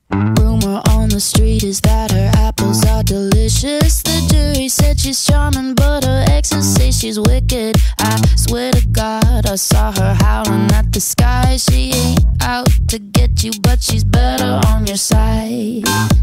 Rumor on the street is that her apples are delicious. The jury said she's charming, but her exes say she's wicked. I swear to God, I saw her howling at the sky. She ain't out to get you, but she's better on your side.